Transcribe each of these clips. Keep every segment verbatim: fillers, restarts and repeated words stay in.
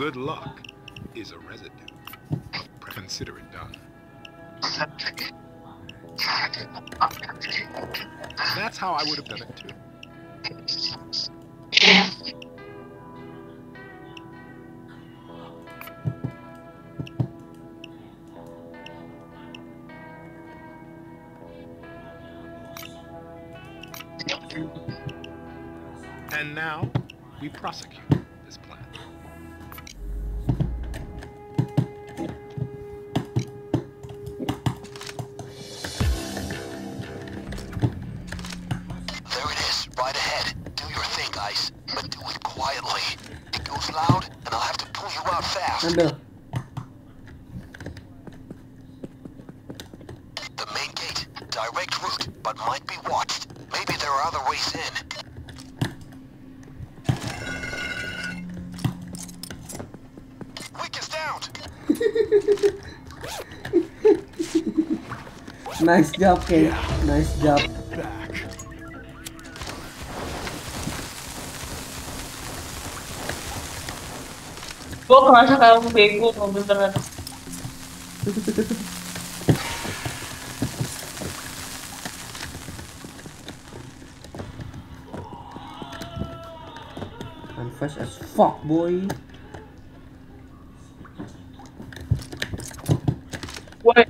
good luck is a residue. Consider it done. That's how I would have done it too. And now we prosecute this plan. There it is, right ahead. Do your thing, guys, but do it quietly. It goes loud, and I'll have to pull you out fast. Ambil. The main gate, direct route, but might be watched. Maybe there are other ways in. Wick is down. Nice job, Kay. Nice job. Back. Gue ngerasa kayak aku bego mau beneran. I'm fast as fuck, boy. Woi.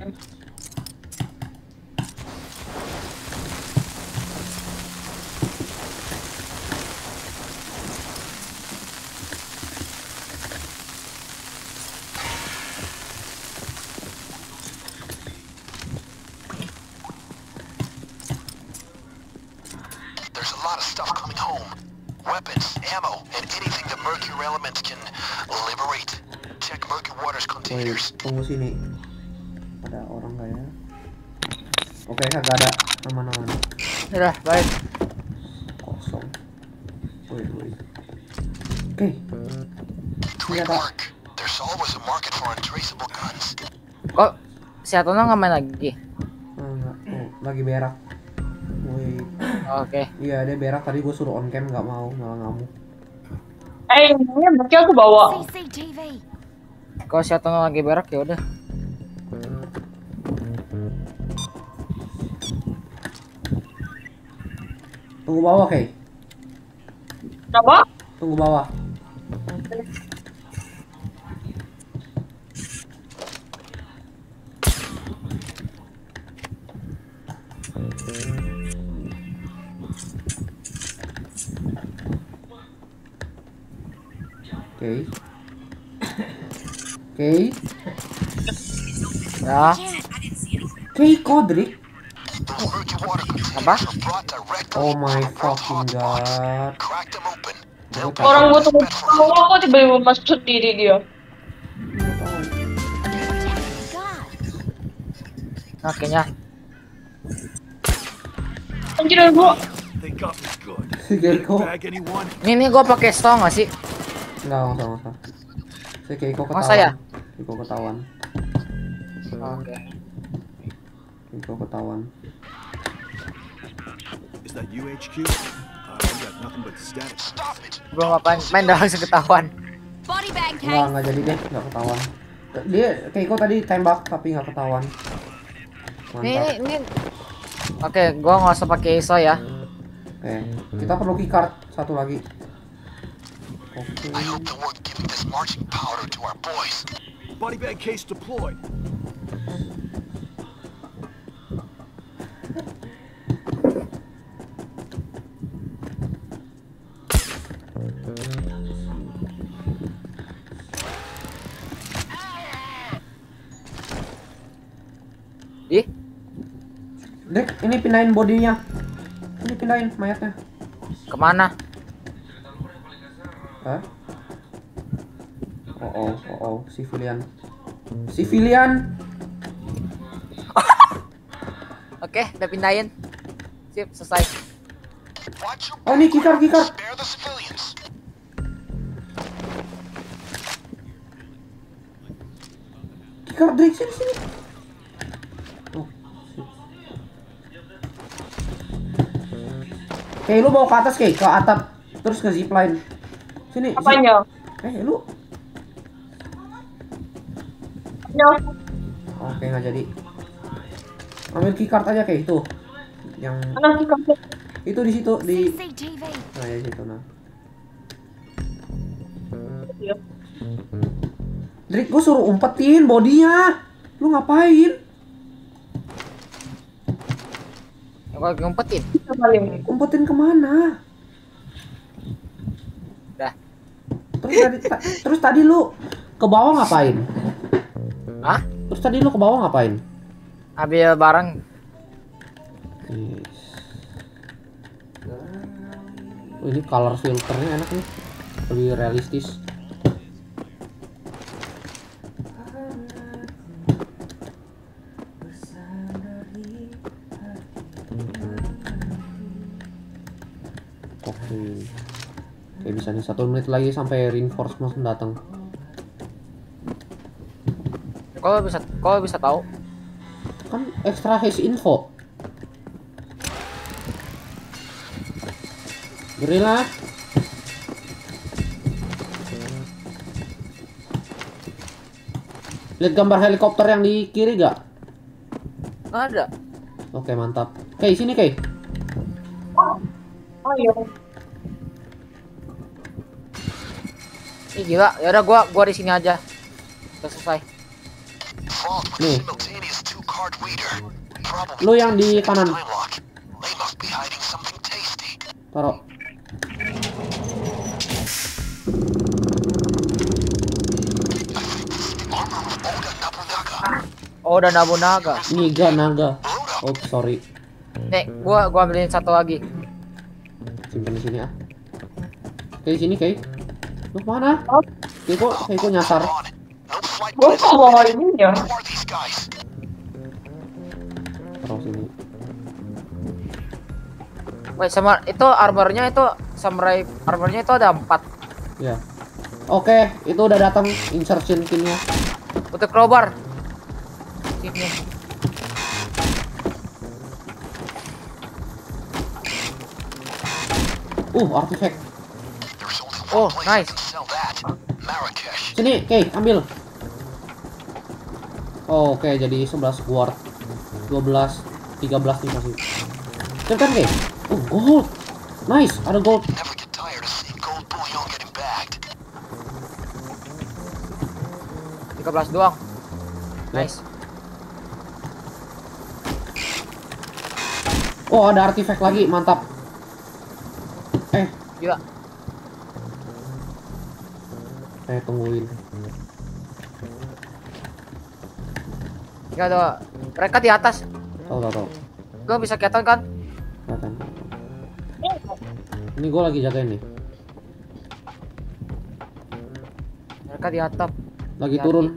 There's a lot of stuff coming home. Weapons, ammo, and anything the mercury elements can liberate. Check Murky Waters Woi, containers. tunggu sini. Ada orang nggak ya? Oke, kagak ada. Aman-aman. Udah, baik. Kosong. Woi, woi. Oke. Great Ternyata. work. There's always a market for untraceable guns. Kok si Atono nggak main lagi? Oh, enggak. Oh, lagi berak. Woi. Oke. Iya, dia berak tadi gue suruh on cam nggak mau, malah ngamuk. Eh, ini berarti aku bawa. C C T V. Kalau si Atono lagi berak ya udah. Tunggu bawah, Kay. Kenapa? Tunggu bawah. Oke. Oke. Ya. Kay Kodrik. Those murky water Apa? containers are brought directly Oh my from Earth fucking hotspot. god. Crack them open. Gua They'll tahu. Orang gue tunggu bawa kok tiba-tiba masuk sendiri dia. Nah, kayaknya. Anjir gua. They got me good. Si Keiko. Bag anyone? Ini nih gue pakai stone nggak sih? Enggak, enggak usah, enggak usah. Si Keiko ketahuan. Masa ya? Keiko ketahuan. Oke. Keiko ketahuan. Is that U H Q? Uh, I got nothing but static. Stop it. Gue ngapain? Main dah langsung ketahuan. Body bag Enggak, case. enggak jadi deh, enggak ketahuan. Dia Keiko tadi tembak tapi enggak ketahuan. Ini, Mantap. ini, ini. Oke, gue nggak usah pakai I S O ya. Oke, kita perlu keycard satu lagi. Oke. I hope that we're giving this marching powder to our boys. Body bag case deployed. Ih, Dek, ini pindahin bodinya. Ini pindahin mayatnya. kemana? Hah? Oh oh, oh oh, civilian. Civilian. Oke, udah pindahin. Sip, selesai. Watch your Oh, ini keycard, keycard. spare the civilians. Keycard Drake sini sini. Oh, shit. Oke, lu bawa ke atas, Kay, ke atap, terus ke zipline. Sini. zip- Apanya? Eh, lu Ya, Oke, nggak jadi. Ambil keycard aja kayak itu. Yang mana sih kamu? itu di situ di. C C T V. Nah, ya situ nah. Iya. Drik, gue suruh umpetin bodinya. Lu ngapain? Yang gue ngumpetin. Bisa kali ini. Umpetin kemana? Dah. Terus tadi, ta- terus tadi lu ke bawah ngapain? Hah? Terus tadi lu ke bawah ngapain? Ambil barang. Yes. Oh, ini color filternya enak nih, lebih realistis. Oke, oke bisa nih, satu menit lagi sampai reinforcement datang. Kalau bisa, kalau bisa tahu. Kan extra hash info. Gorilla. Lihat gambar helikopter yang di kiri gak? Ada. Oke, mantap. Oke, sini Kay. Oh iya. Ih gila, ya udah gua gua di sini aja. Udah selesai. Vault with Nih. simultaneous two-card reader. Probably Lu yang di kanan. time lock. They must be hiding something tasty. Taruh. Oda Nobunaga. Oh udah Nabunaga. Niga naga. Oh, sorry. Nih, gua gua ambilin satu lagi. Simpen di sini ah. Oke, sini Kay. Lu kemana? Oh. Kay kok, Kay kok nyasar. On. No flight Gue plans. kok bawa ini ya? Who are these guys? Taruh sini. Wait, sama itu armornya itu samurai armornya itu ada empat. Ya. Oke, itu udah datang insertion pinnya. Untuk crowbar. Sini. Uh, artifact. There's only Oh, one place nice. I can sell that. Marrakesh. Sini, Kay, ambil. Oh, oke, jadi sebelas guard. dua belas, tiga belas nih kasih. Cepetan, Kay. Oh, gold. Nice, ada gold. Never get tired of seeing gold bullion getting bagged. tiga belas doang. Nice. Oh, ada artifact lagi, mantap. Eh, Gila. eh tungguin. Gak ada. Mereka di atas. Tahu, tahu, tahu. Gua bisa kelihatan kan? Kelihatan. Ini gue lagi jagain nih. Mereka di atap. Lagi Hati-hati. turun.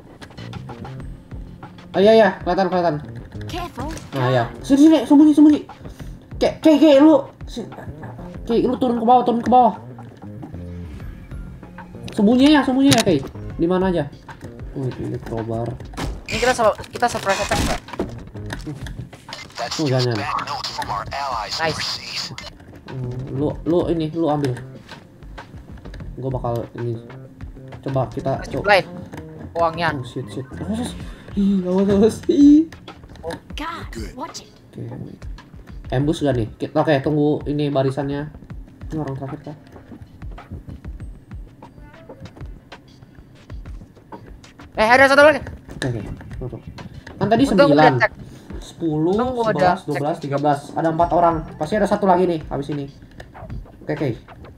Ah, iya, iya, kelihatan, kelihatan. Careful. Nah, ya. Sini, sini, sembunyi, sembunyi. Kay, Kay, Kay, lu. Si- Kay, lu turun ke bawah, turun ke bawah. Sembunyi ya, sembunyi ya, Kay. Di mana aja? Wih, ini crowbar. Ini kita sama- kita surprise attack nggak? That's Oh, just jangan. bad notes from our allies Nice. overseas. Hmm, lu, lu ini, lu ambil. Gue bakal ini. Coba kita coba. Lain. Uangnya. Oh, shit, shit. Awas. Ih, awas, awas. Ih. Guard, watch it. Oke. Ambush gak nih? Kita oke, tunggu ini barisannya. Ini orang terakhir kah? Eh ada satu lagi. Oke, oke. Tutup. Kan tadi Untung sembilan. udah cek. sepuluh, Untung udah sebelas, cek. dua belas, tiga belas. Ada empat orang. Pasti ada satu lagi nih habis ini. Oke, oke.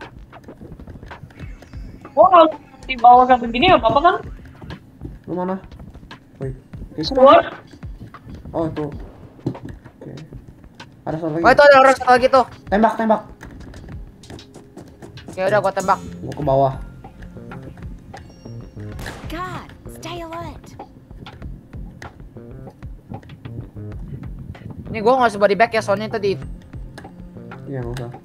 Gue kalau di bawah kayak begini apa apa kan? Lu mana? Wait. Oke, itu Gue mana? Oh, itu. Oke. Ada satu lagi. Oh itu ada orang satu lagi tuh. Tembak, tembak. Ya udah gua tembak. Gua ke bawah. Guard, stay alert. Ini gua nggak usah body back ya soalnya itu di Iya, nggak usah.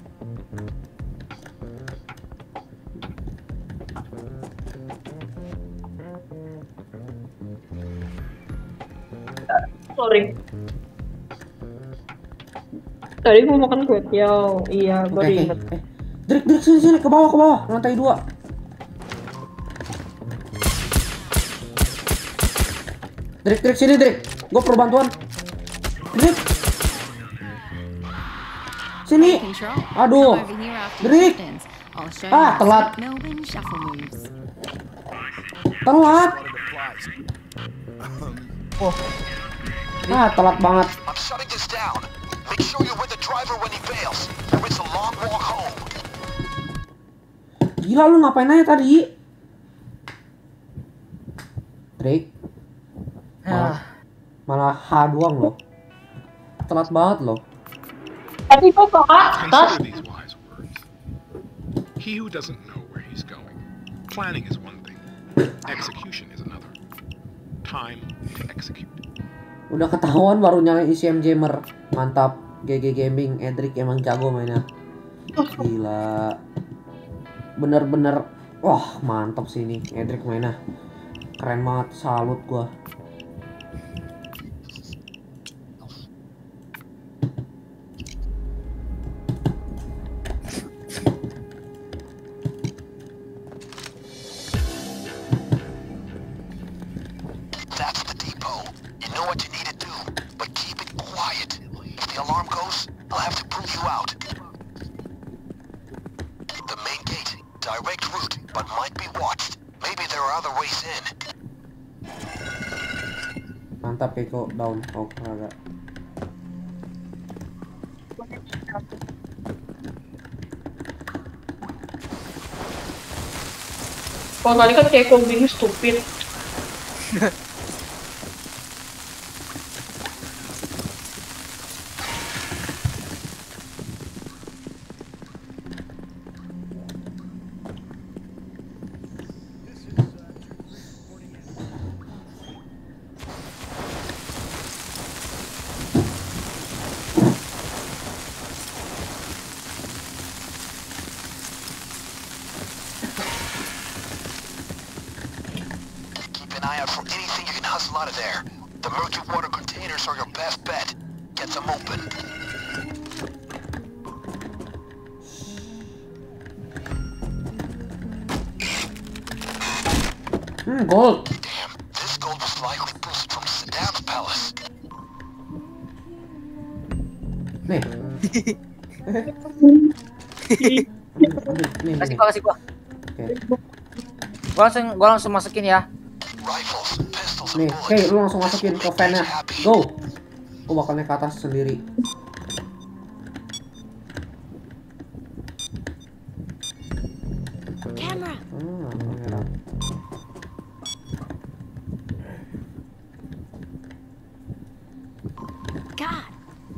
sorry. Tadi mau makan kue tiaw. Iya, Oke, baru oke. ingat. Eh, Drik, Drik, sini, sini, ke bawah, ke bawah, lantai dua. Drik, Drik, sini Drik. Gue perlu bantuan. Drik. Sini. Control. Aduh. Come over here after Drik. chieftains. I'll show Ah, you telat. sweet Melbourne shuffle moves. Telat. Ah, telat banget. I'm shutting this down. Make sure you're with the driver when he bails, or it's a long walk home. Gila lu ngapain aja tadi? Drake. Malah, malah H doang loh. Telat banget loh. Tadi kok ke atas? Consider these wise words. He who doesn't know where he's going. Planning is one thing. Execution is another. Time to execute. Udah ketahuan baru nyalain I C M Jammer. Mantap. G G Gaming, Edric emang jago mainnya. Gila. Bener-bener. Wah, mantap sih ini Edric mainnya. Keren banget, salut gua. That's the depot. You know what you need to do, but keep it quiet. If the alarm goes, I'll have to prove you out. The main gate, direct route, but might be watched. Maybe there are other ways in. Mantap Keko down. Oh, agak. Kalau tadi kan kayak kombing stupid. Keep an eye out for anything you can hustle out of there. The murky water containers are your best bet. Get them open. Hmm, gold. Damn, this gold was likely boosted from Saddam's palace. Nih. Nih, Kasih nih. gua, kasih gua. Oke. Gua langsung gua langsung masukin ya. Rifles, pistols, Nih, and oke, bullets. lu langsung masukin ke fan-nya. Go. Aku bakal naik ke atas sendiri. Camera. Hmm, kamera. God.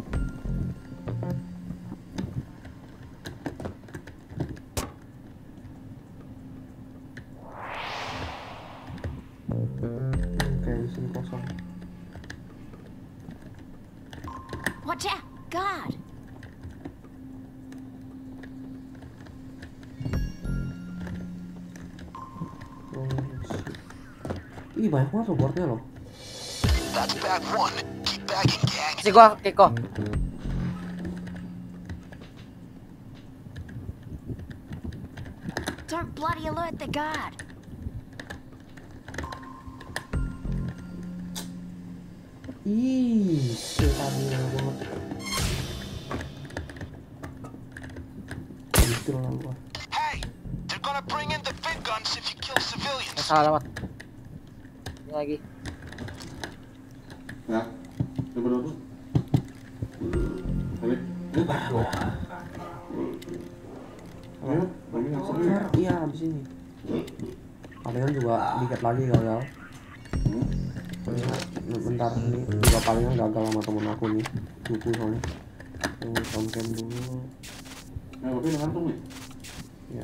Oke, di sini kosong. Watch out. God. Oh, shit. Ih, banyak banget loh boardnya loh. That's bag one. Keep bagging, gang. Kasih gua, Keko. Don't bloody alert the guard. Ih, stamina banget. Gitu lah gua. Hey, they're gonna bring in the big guns if you kill Eh, civilians. salah lewat. Ini lagi. Ya, itu berapa? Balik. Ayo, bagi yang seru ya. Iya, abis ini. Palingan juga dikit lagi gagal. Bentar, ini juga palingan gagal sama temen aku nih. Cupu soalnya. Tunggu soundcam dulu. Ya, tapi udah ngantung nih. Ya,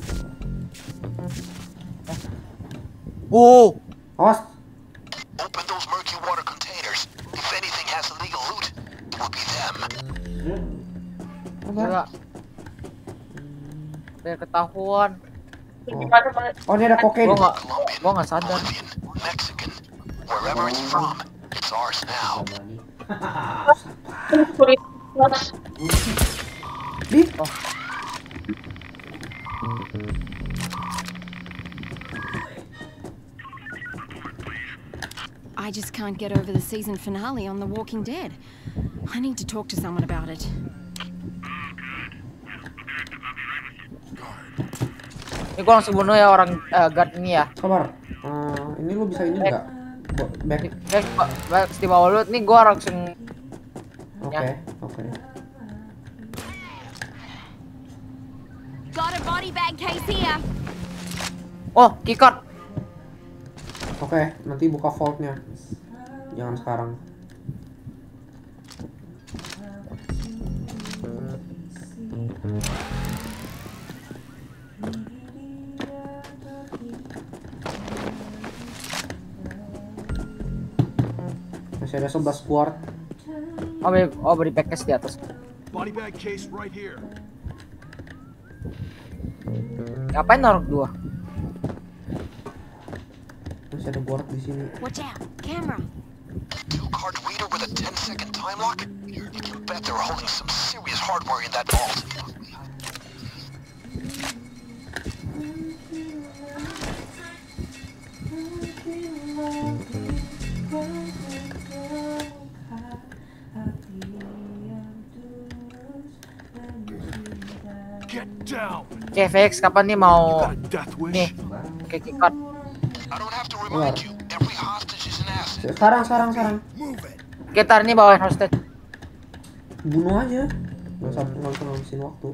Wow. awas. Open those murky water containers. If anything has illegal loot, it will be them. Ya, Gila. Biar ketahuan. Oh, ini ada kokain. Gua nggak Colombian, gua nggak sadar. Bolivian, Mexican, wherever it's from, it's ours now. Di. I just can't get over the season finale on The Walking Dead. I need to talk to someone about it. Ini gua langsung bunuh ya orang uh, guard ini ya. Sabar. Uh, ini lu bisa ini enggak? Back. Back, back di bawah lu. Nih gua langsung. Oke, okay, oke. Okay. Got a body bag case here. Oh, keycard. Oke, okay, nanti buka vaultnya. Jangan sekarang. Masih ada sebelas quart. Oh, beri, oh beri package di atas. Body bag case right here. Ngapain naruh dua? Masih ada quart di sini. Watch out, camera. Two card reader with a ten second time lock? You can bet they're holding some serious hardware in that vault. Get down. Oke, Vex, kapan nih mau Got a death wish? nih? Oke, keycard. I don't have to remind you, every hostage is an asset. Sekarang, sekarang, sekarang. Move it. Kita ini bawain hostage. Bunuh aja. Nggak usah, nggak usah ngabisin waktu.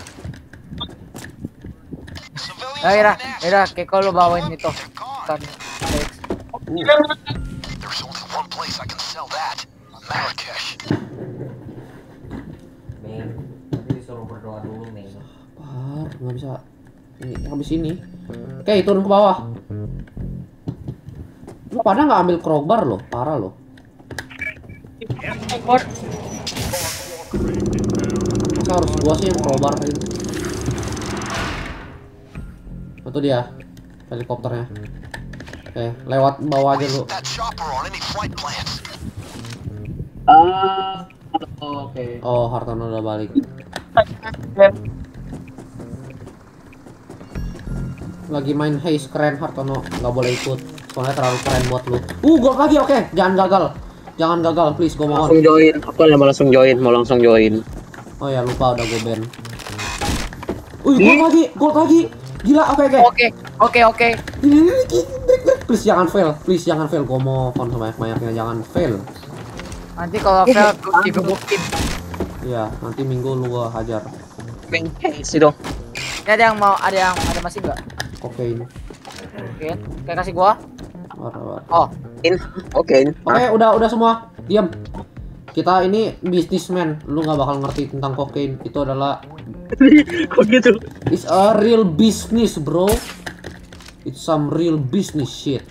Civilians Ya, Ira, are an Ira, asset. kayak kalau bawain itu. They're gone. Kan, Vex. There's only one place I can sell that. Marrakesh. Ming, nanti disuruh berdoa dulu, Ming. Par, nggak bisa. Ini habis ini. Oke, turun ke bawah. Lu pada nggak ambil crowbar loh, parah loh. Masa harus gua sih yang crowbar ini? Itu dia helikopternya. Oke, lewat bawah aja lu. That chopper on any flight plans. Ah, oke. Okay. Oh, Hartono udah balik. Lagi main haze keren Hartono, nggak boleh ikut. Soalnya terlalu keren buat lu. Uh, gol lagi, oke. Okay. Jangan gagal. Jangan gagal, please, gue mohon. Langsung join. Aku mau langsung join, mau langsung join. Oh ya, lupa udah gue ban. Wih, gol lagi, gol lagi. Gila, oke, okay, oke. Oke, oke, oke. Please jangan fail, please jangan fail. Gue mohon sebanyak-banyaknya jangan fail. Nanti kalau fail, gue digebukin. Iya, nanti minggu lu gua hajar. Ming, sih dong. Ini ada yang mau, ada yang, ada masih nggak? Kokain. Oke, kayak kasih gua. War, war. Oh, In, oke. Oke, udah udah semua. Diam. Kita ini businessman. Lu nggak bakal ngerti tentang kokain. Itu adalah Kok gitu? it's a real business, bro. It's some real business shit.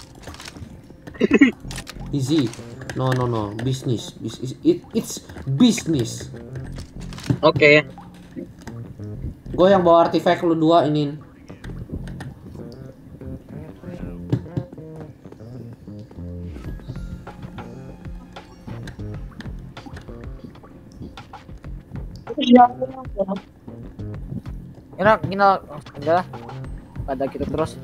Easy. No, no, no. Business. Business. It, it's business. Oke. Gue yang bawa artifact, lu dua ini. Ira, gini lah, udah. Pada gitu terus.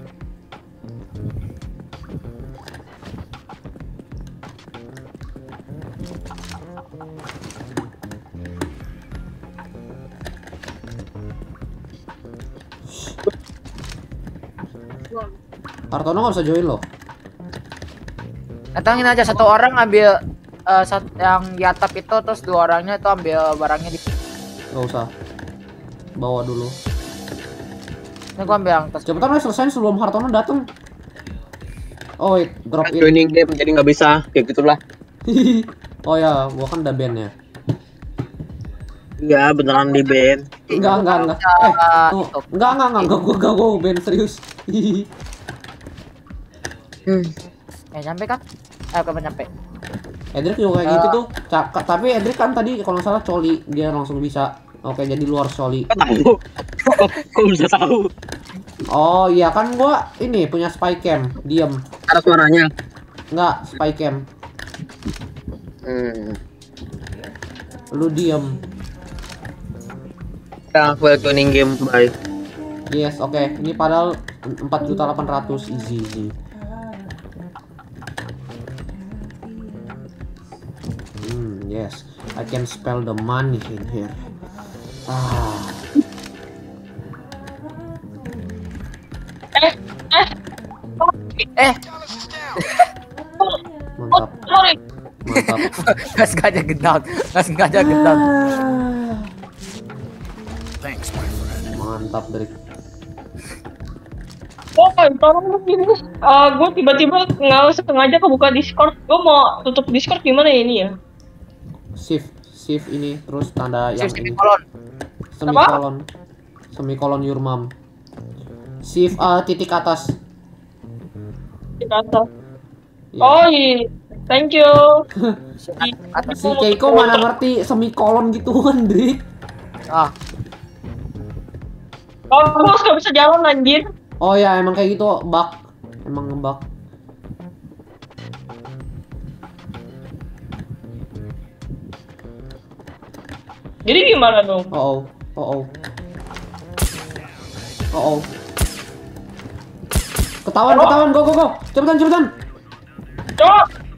Hartono nggak bisa join loh. Datangin aja satu orang ambil uh, sat yang di atap itu, terus dua orangnya itu ambil barangnya di. Nggak usah. Bawa dulu. Ini gua ambil yang tas. Cepetan aja selesai sebelum Hartono datang. Oh wait, drop in. Joining game jadi nggak bisa, kayak gitulah. Oh ya, gua kan udah ban ya. Iya, beneran di ban. Enggak, enggak, enggak. Eh, tuh. Enggak, enggak, enggak, enggak, gua enggak, gua ban serius. Hmm. Eh, nyampe kan? Eh, kapan nyampe? Edric juga kayak gitu tuh. Ca tapi Edric kan tadi kalau nggak salah coli, dia langsung bisa. Oke, jadi luar coli. Tahu. Kok bisa tahu? Oh iya kan gua ini punya spy cam, diem. Ada suaranya. Enggak, spy cam. Hmm. Lu diem. Ya, well joining game, bye. Yes, oke. Ini padahal empat juta delapan ratus easy easy. Yes, I can spell the money in here. Ah. Eh, eh. Eh, Mantap, Sorry. mantap. nggak sengaja gedang, nggak sengaja gedang. Thanks, my friend. Mantap, Drik. Oh, tolong dong ini. Uh, gue tiba-tiba nggak sengaja kebuka Discord. Gue mau tutup Discord gimana ya ini ya? Shift, shift ini terus tanda yang Shift ini. kolon. Semikolon. Semikolon your mom. Shift uh, titik atas. Di atas. Ya. Oh iya, thank you. Atas. Si Keiko mana ngerti semikolon gituan, Drik. Ah, Oh, bos gak bisa jalan anjir. Oh ya, emang kayak gitu, bug. Emang ngebug. Jadi gimana dong? Oh oh, oh oh. Oh oh. Ketahuan, ketahuan, go go go. Cepetan, cepetan. Coba.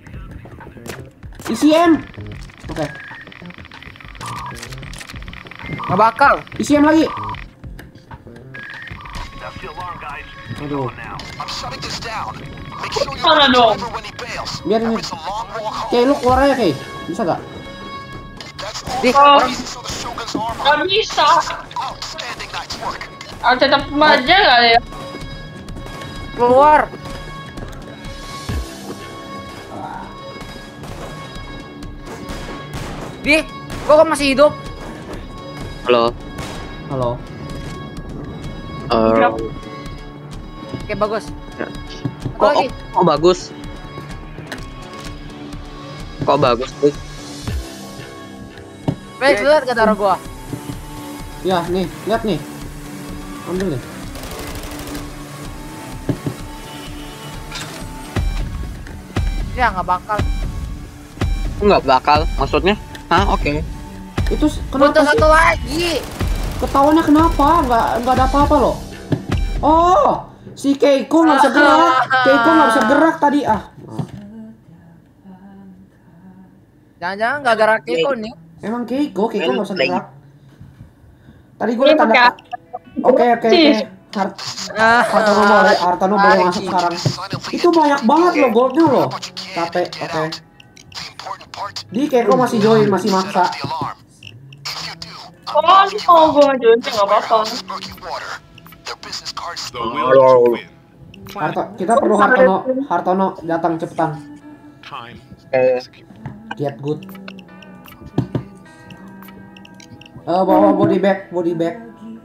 I C M. Oke, nggak bakal. I C M lagi. Aduh, I'm shutting this down. Make sure you Mana dong? driver when he bails. biar ini. It's a long walk home. Oke, lu keluar aja, Kay. Bisa gak? That's all Di, the orang pieces of the Shogun's armor. Gak bisa. Outstanding night's work. Ah, tetap aja gak ya? keluar. Di, gua kok masih hidup? Halo. Halo. Eh, Oke, bagus. Ya. Apa kok, lagi? kok bagus? Kok bagus tuh? Felix, lihat gak darah gua? Ya, nih, lihat nih. Ambil nih. Ya, nggak bakal. Nggak bakal, maksudnya? Hah, oke. Itu s- Butuh kenapa sih? satu lagi. Ketahuannya kenapa? Nggak nggak ada apa-apa loh. Oh, si Keiko nggak bisa gerak. Keiko nggak bisa gerak tadi ah. Jangan-jangan nggak gara Keiko nih. Emang Keiko, Keiko nggak bisa Lagi. gerak. Tadi gue liat tanda. Oke oke oke. Hart- Ah, Hartono boleh, Hartono boleh lagi. masuk sekarang. Itu banyak banget loh goldnya loh. Capek, oke. Di Keiko masih join, masih maksa. Oh, ini mau gue ngajuin sih gak apa-apa. The will to win. Harto, Plan, kita perlu Hartono, Hartono datang cepetan. time, Eh, execute. Get good. Eh bawa body bag, body bag.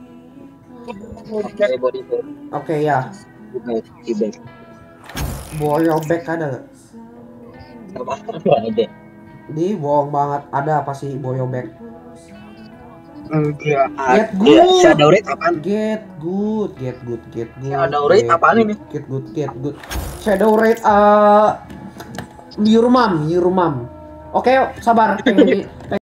Oke, body bag. Oke ya. Body bag. Boyo bag ada gak? Apa ada? Di bohong banget. Ada apa sih boyo bag? Enggak. Get Ya, good. Shadow Raid apaan? Get good, get good, get good. Shadow Raid get apaan good, ini? Get good, get good. Shadow Raid uh, Yurmam, Yurmam. Oke, sabar. Pengen di-